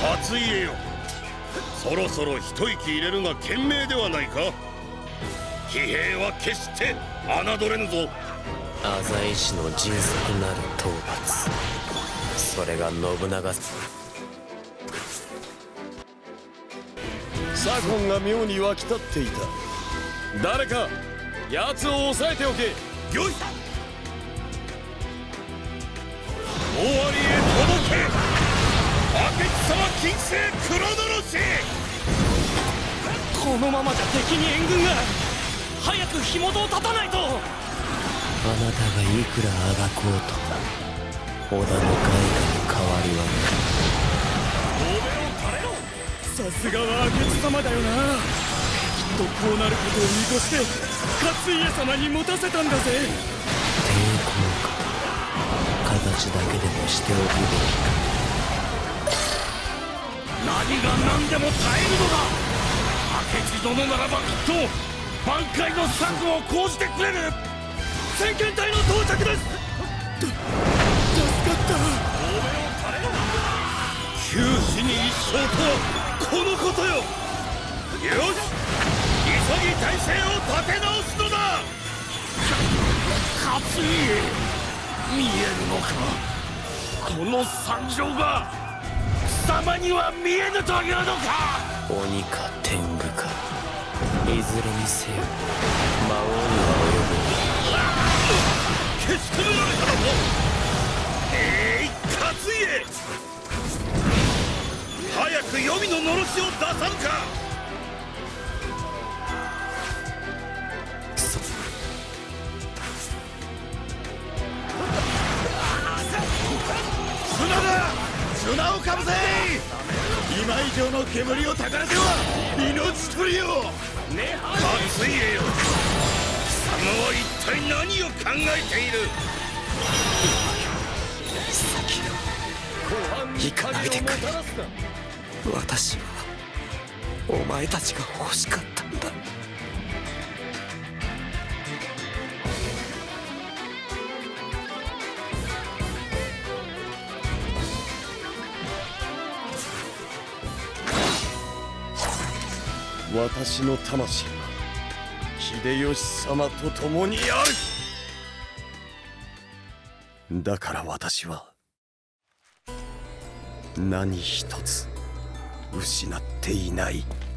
勝家よ、そろそろ一息入れるが賢明ではないか。騎兵は決して侮れぬぞ。 浅井氏の迅速なる討伐、それが信長。 左近が妙に沸き立っていた。誰か奴を抑えておけ。 よい、尾張へ届け。明智様金星黒のろし。 このままじゃ敵に援軍が。早く火元を断たないと。 あなたがいくらあがこうと織田の外貨の代わりはさすがは明智様だよな。きっとこうなることを見越して勝家様に持たせたんだぜ。 抵抗か、形だけでもしておくべきか。 何が何でも耐えるのだ。明智殿ならばきっと挽回の策を講じてくれる。 先遣隊の到着です。助かった。 九死に一生とはこのことよ。よし、急ぎ体制を立て直すのだ。勝家、見えるのか。この惨状が貴様には見えぬというのか。 鬼か天狗か、いずれにせよ魔王には消し止められたのか。勝家、早く黄泉ののろしを出さぬか。 砂だ、砂をかぶせ。今以上の煙をたからせは命取りよ。 勝家よ、貴様は一体何を考えている。 行かないでくれ。私はお前たちが欲しかったんだ。 私の魂は秀吉様と共にある。だから私は何一つ失っていない。